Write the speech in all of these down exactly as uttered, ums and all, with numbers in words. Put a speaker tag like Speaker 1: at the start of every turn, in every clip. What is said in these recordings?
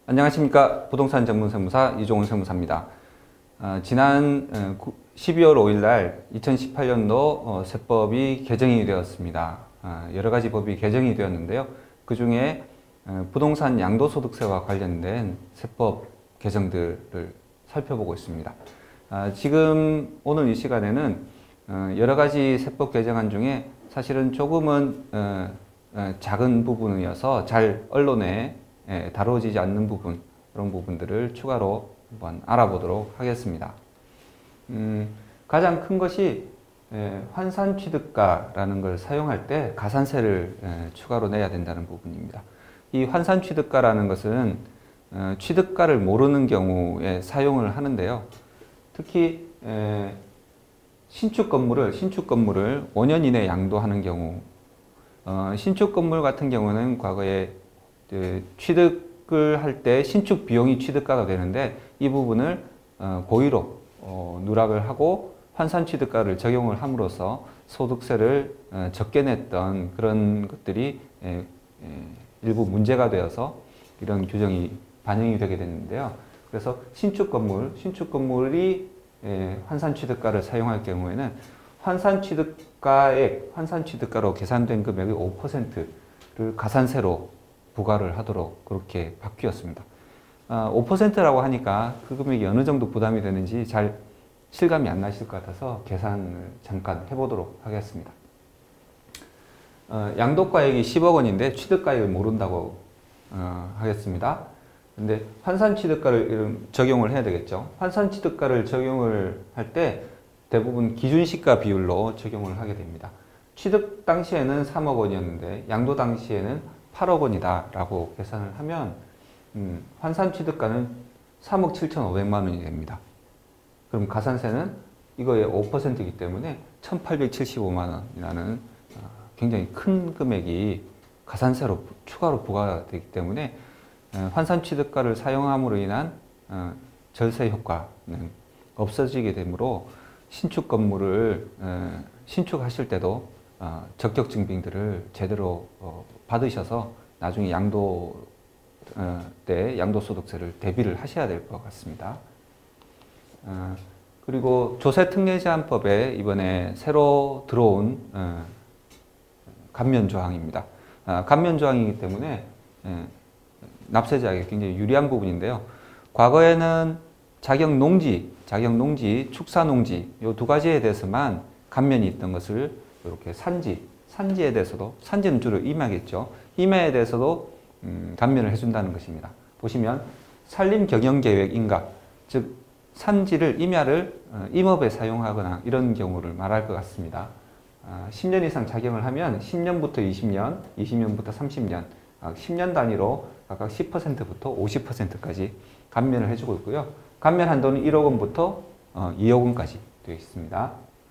Speaker 1: 안녕하십니까. 부동산 전문 세무사 이종훈 세무사입니다. 어, 지난 십이월 오일 날 이천십팔 년도 어, 세법이 개정이 되었습니다. 어, 여러 가지 법이 개정이 되었는데요. 그 중에 어, 부동산 양도소득세와 관련된 세법 개정들을 살펴보고 있습니다. 어, 지금 오늘 이 시간에는 어, 여러 가지 세법 개정안 중에 사실은 조금은 어, 어, 작은 부분이어서 잘 언론에 예, 다뤄지지 않는 부분, 그런 부분들을 추가로 한번 알아보도록 하겠습니다. 음, 가장 큰 것이 예, 환산취득가라는 걸 사용할 때 가산세를 예, 추가로 내야 된다는 부분입니다. 이 환산취득가라는 것은 어, 취득가를 모르는 경우에 사용을 하는데요. 특히 예, 신축 건물을 신축 건물을 오 년 이내 양도하는 경우, 어, 신축 건물 같은 경우는 과거에 취득을 할 때 신축 비용이 취득가가 되는데 이 부분을 고의로 누락을 하고 환산 취득가를 적용을 함으로써 소득세를 적게 냈던 그런 것들이 일부 문제가 되어서 이런 규정이 반영이 되게 됐는데요. 그래서 신축 건물, 신축 건물이 환산 취득가를 사용할 경우에는 환산 취득가액, 환산 취득가로 계산된 금액의 오 퍼센트를 가산세로 부과를 하도록 그렇게 바뀌었습니다. 어, 오 퍼센트라고 하니까 그 금액이 어느 정도 부담이 되는지 잘 실감이 안 나실 것 같아서 계산을 잠깐 해보도록 하겠습니다. 어, 양도가액이 십억 원인데 취득가액을 모른다고 어, 하겠습니다. 근데 환산취득가를 적용을 해야 되겠죠. 환산취득가를 적용을 할 때 대부분 기준시가 비율로 적용을 하게 됩니다. 취득 당시에는 삼억 원이었는데 양도 당시에는 팔억 원이다 라고 계산을 하면 음, 환산 취득가는 삼억 칠천오백만 원이 됩니다. 그럼 가산세는 이거의 오 퍼센트이기 때문에 천팔백칠십오만 원이라는 어, 굉장히 큰 금액이 가산세로 추가로 부과되기 때문에 어, 환산 취득가를 사용함으로 인한 어, 절세 효과는 없어지게 되므로 신축 건물을 어, 신축하실 때도 어, 적격 증빙들을 제대로 어, 받으셔서 나중에 양도 어, 때 양도소득세를 대비를 하셔야 될 것 같습니다. 어, 그리고 조세특례제한법에 이번에 새로 들어온 어, 감면조항입니다. 어, 감면조항이기 때문에 예, 납세자에게 굉장히 유리한 부분인데요. 과거에는 자격농지, 자격농지, 축사농지 이 두 가지에 대해서만 감면이 있던 것을 이렇게 산지, 산지에 대해서도, 산지는 주로 임야겠죠. 임야에 대해서도 음, 감면을 해준다는 것입니다. 보시면 산림경영계획인가, 즉 산지를, 임야를 어, 임업에 사용하거나 이런 경우를 말할 것 같습니다. 어, 십 년 이상 작용을 하면 십 년부터 이십 년, 이십 년부터 삼십 년, 어, 십 년 단위로 각각 십 퍼센트부터 오십 퍼센트까지 감면을 해주고 있고요. 감면 한도는 일억 원부터 어, 이억 원까지 되어 있습니다.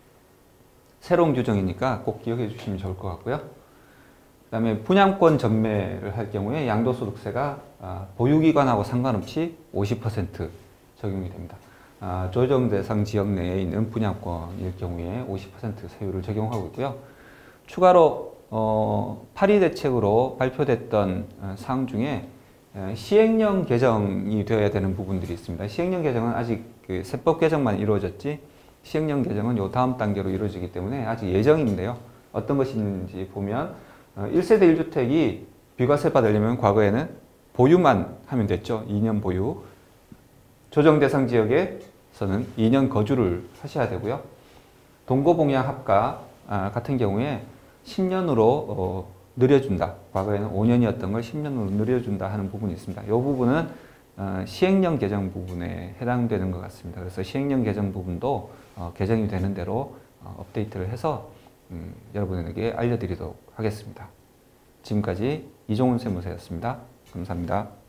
Speaker 1: 새로운 규정이니까 꼭 기억해 주시면 좋을 것 같고요. 그 다음에 분양권 전매를 할 경우에 양도소득세가 보유기관하고 상관없이 오십 퍼센트 적용이 됩니다. 조정 대상 지역 내에 있는 분양권일 경우에 오십 퍼센트 세율을 적용하고 있고요. 추가로 어, 팔 이 대책으로 발표됐던 사항 중에 시행령 개정이 되어야 되는 부분들이 있습니다. 시행령 개정은 아직 그 세법 개정만 이루어졌지 시행령 개정은 요 다음 단계로 이루어지기 때문에 아직 예정인데요. 어떤 것인지 보면 일 세대 일 주택이 비과세 받으려면 과거에는 보유만 하면 됐죠. 이 년 보유. 조정 대상 지역에서는 이 년 거주를 하셔야 되고요. 동거봉양 합가 같은 경우에 십 년으로 늘려준다. 과거에는 오 년이었던 걸 십 년으로 늘려준다 하는 부분이 있습니다. 이 부분은 시행령 개정 부분에 해당되는 것 같습니다. 그래서 시행령 개정 부분도 어, 개정이 되는 대로 어, 업데이트를 해서 음, 여러분에게 알려드리도록 하겠습니다. 지금까지 이종훈 세무사였습니다. 감사합니다.